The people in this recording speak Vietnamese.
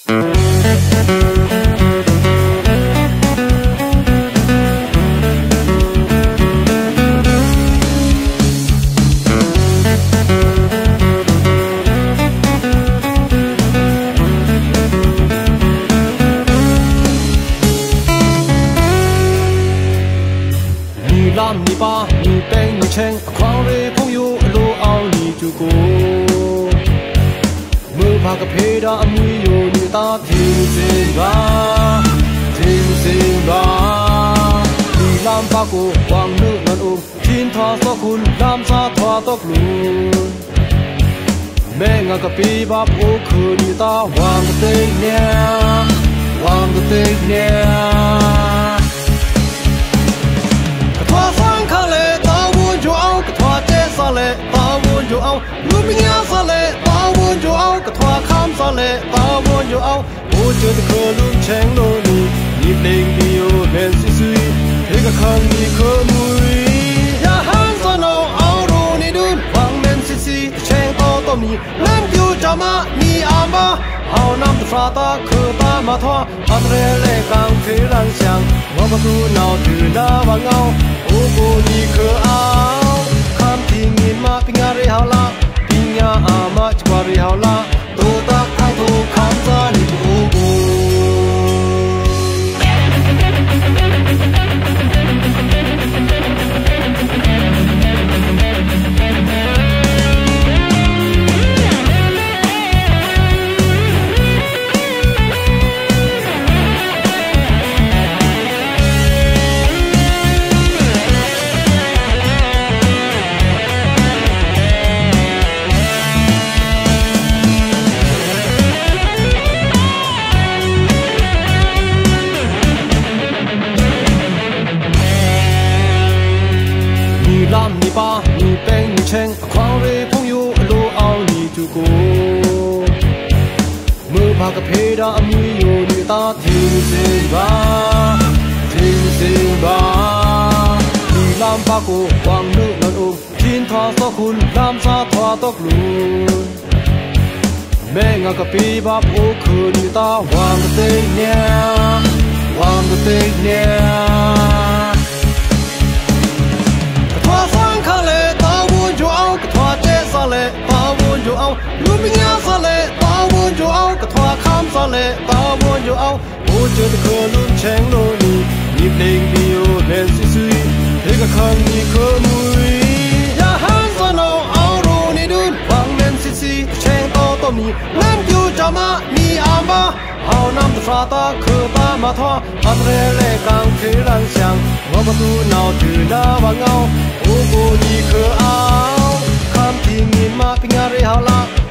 làm ni ba ni beng ni cheng khoang re phong yu lo ao ni chu ko mơ ba ka phe da amui yo ni ta thing sin ba ni lam ba ko wang nu nan um thin tha so kun lam sa thwa tok lu me nga ka pi ba po khu ni ta wang te nya lệ ta buồn dù ao luôn mình nghe sa lệ ta buồn dù ao cả thoa khám sa lệ ta buồn dù ao ô chưa được khờ luôn chén đôi nụ nhịp lên điều nên suy thế cả khăn đi khờ mùi ya han sa nâu ao đồ ni đun vang men xì chén to to mi lên tiêu cha ma ni ama ao nam tu pha ta khờ ta ma thoa ăn rê lệ càng thế đang sang ngõ mà tu nào từ na vang ao ô cô ni khờ ao ma pingari haula pinya ama chwari haula to ta khang thu kham sa ni bu bu làm ni ba ni beng ni cheng khoang re phong yu lo ao ni chu ko mơ ba ka phe da amui yo ni ta thing sin ba ni lam ba ko wang nu nan um thin tha so kun lam sa thwa tok lu me nga ka pi ba po khu ni ta wang te nya luôn mình nghe sa lệ ta buồn dù ao cả thoa khám sa lệ ta buồn dù ao ô chưa được khờ luôn chén lô nụ nhịp lên điều nên suy thế cả khăn đi khờ mùi ya han sa nâu ao đồ ni đun vang men xì chén to mi lên tiêu cha ma ni ama ao nam tu pha ta khờ ta ma thoa ăn rê lệ càng thế đang sang ngõ mà tu nào từ na vang ao ô cô ni khờ ao khám thì nghìn ma pingari haula